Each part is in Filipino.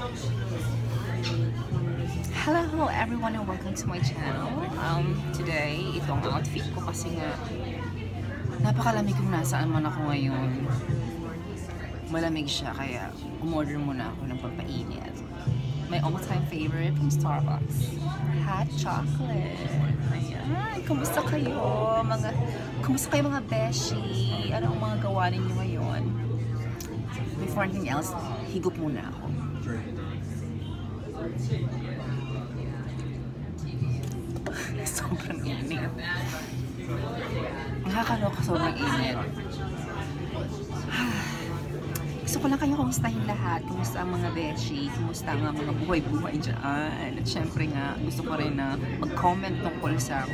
Hello everyone and welcome to my channel. Today, itong outfit ko kasi nga napakalamig kung nasaan man ako ngayon. Malamig siya kaya umorder muna ako ng pampainit. My all-time favorite from Starbucks, hot chocolate. Ayan, kumusta kayo mga beshi? Ano ang mga gawa ninyo ngayon? Before anything else, higup muna ako. Sobrang init. Nakakaloka, sobrang init. Gusto ko lang kayo kumustahin lahat. Kumusta ang mga beshi? Kumusta ang mga buhay-buhay dyan? At syempre nga, gusto ko rin na mag-comment tungkol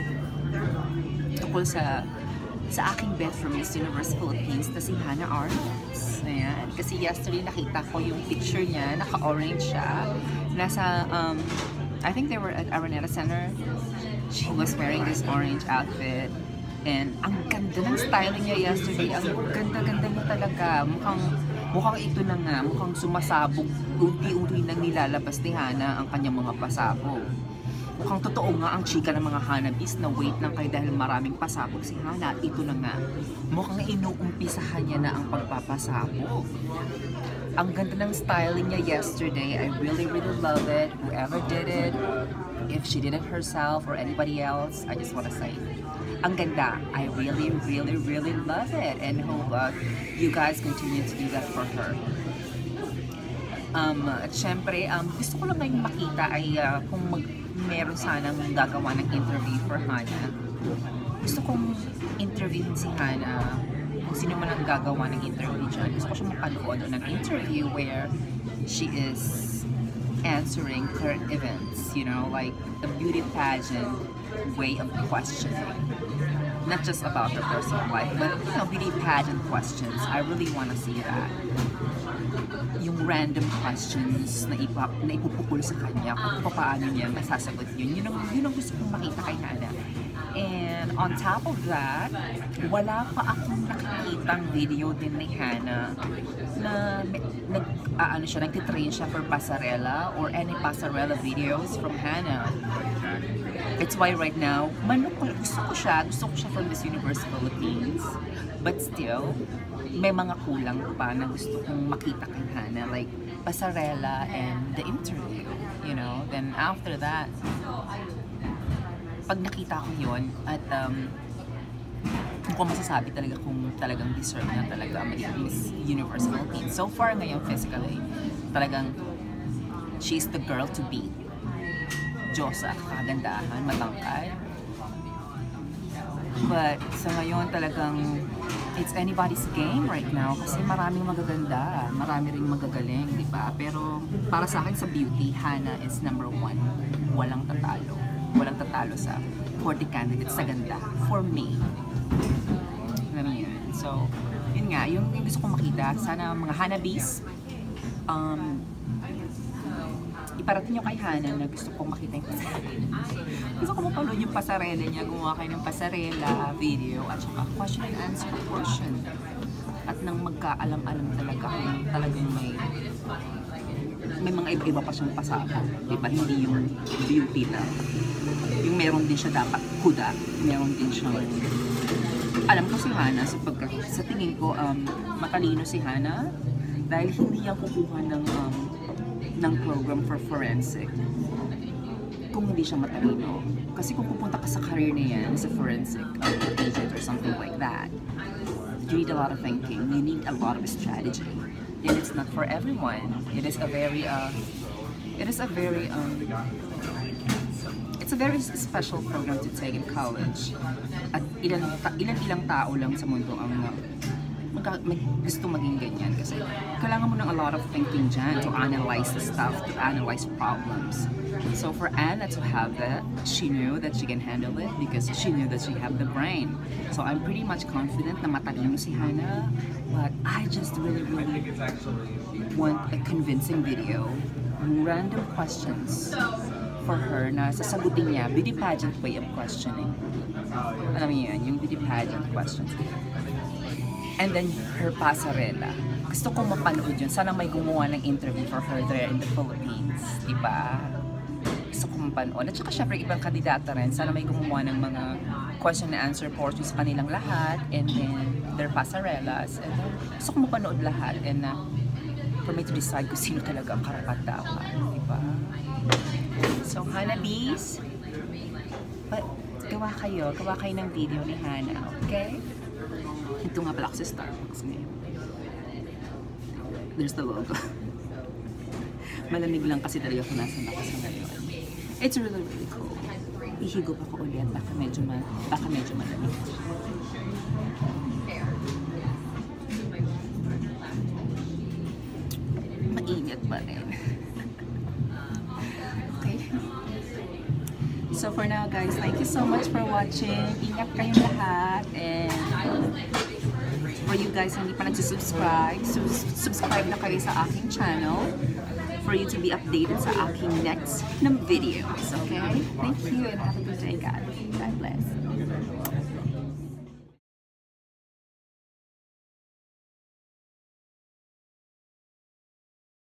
sa aking bet from Miss Universe Philippines na si Hannah Arnold. Ayan. Kasi yesterday nakita ko yung picture niya, naka-orange siya. Nasa, I think they were at Araneta Center. She was wearing this orange outfit. And ang ganda ng styling niya yesterday. Ang ganda-ganda niya talaga. Mukhang ito na nga. Mukhang sumasabog. Unti-unti nang nilalabas ni Hannah ang kanyang mga pasabog. Mukhang totoo nga ang chika ng mga Hanabis na wait lang kayo dahil maraming pasabog si Hannah. Ito na nga. Mukhang inuumpisahan niya na ang pagpapasabog. Ang ganda ng styling niya yesterday. I really love it. Whoever did it, if she did it herself or anybody else, I just want to say, ang ganda. I really love it and hope you guys continue to do that for her. At syempre, gusto ko lang ngayong makita ay kung meron sanang gagawa ng interview for Hannah. Gusto kong interviewin si Hannah. Kung sino man ang gagawa ng interview dyan. Gusto ko siya mapanood ng interview where she is answering current events, you know, like the beauty pageant way of questioning. Not just about her personal life, but you know, beauty pageant questions. I really want to see that. Yung random questions na ipupukul sa kanya, kung paano niya masasagot yun. Yun ang gusto kong makita kay Hannah. And on top of that, wala pa akong nakikitang video din ni Hannah na nagtitrain siya for pasarela or any pasarela videos from Hannah. It's why right now, gusto ko siya from Miss Universe Philippines. But still, may mga kulang pa na gusto kong makita kay Hannah, like pasarela and the interview, you know. Then after that, pag nakita ko yun at hindi ko masasabi talaga kung talagang deserve na talaga maging Miss Universe Philippines. So far ngayon physically, talagang she's the girl to beat. Diyosa, kagandahan, matangkad. But sa ngayon talagang it's anybody's game right now kasi maraming magaganda, marami ring magagaling, di ba? Pero para sa akin sa beauty, Hannah is #1. Walang tatalo. Walang tatalo sa 40 candidates sa ganda. For me. Alam mo yun. So, yun nga, yung gusto kong makita, sana mga Hanabis, iparating nyo kay Hannah na gusto kong makita yung pasarela. Gusto ko mapanood yung pasarela niya, gumawa kayo ng pasarela video at saka question and answer portion. At nang magkaalam-alam talaga kung talagang may mga iba-iba pa siyang pasabog, diba? Hindi yung beauty na yung meron din siya dapat kuda, meron din siyang alam ko si Hannah sa tingin ko matalino si Hannah dahil hindi yan kukuha ng program for forensic kung hindi siya matalino. Kasi kung pupunta ka sa career na yan as a forensic agent or something like that, you need a lot of thinking, you need a lot of strategy. And it's not for everyone. It's a very special program to take in college. At ilang tao lang sa mundo ang gusto maging ganyan kasi kailangan mo ng a lot of thinking dyan to analyze the stuff, to analyze problems. So for Anna to have that, she knew that she can handle it because she knew that she had the brain. So I'm pretty much confident na matalino si Hannah, but I just really want a convincing video, random questions for her na sasagutin niya, beauty pageant way of questioning. Alam mo yun, yung beauty pageant questions. And then her pasarela. Gusto kong mapanood yun. Sana may gumawa ng interview for her there in the Philippines. Diba? Gusto kong mapanood. At saka syempre ibang kandidata rin. Sana may gumawa ng mga question and answer portions sa kanilang lahat. And then their pasarellas. And then gusto kong mapanood lahat. And for me to decide kung sino talaga ang karapat-dapat. Diba? So, Hanabees, gawa kayo ng video ni Hana, okay? Ito nga pala ako sa Starbucks ngayon. There's the logo. Malamig lang kasi talaga kung nasan ako sa ngayon. It's really, really cool. Ihigo pa ko ulit, baka medyo malamig. Mainit pa rin. Okay. So for now guys, thank you so much for watching. Ingat kayong lahat. And for you guys hindi pa nagsusubscribe, subscribe na kayo sa aking channel for you to be updated sa aking next na videos. Okay? Thank you and have a good day guys. God bless.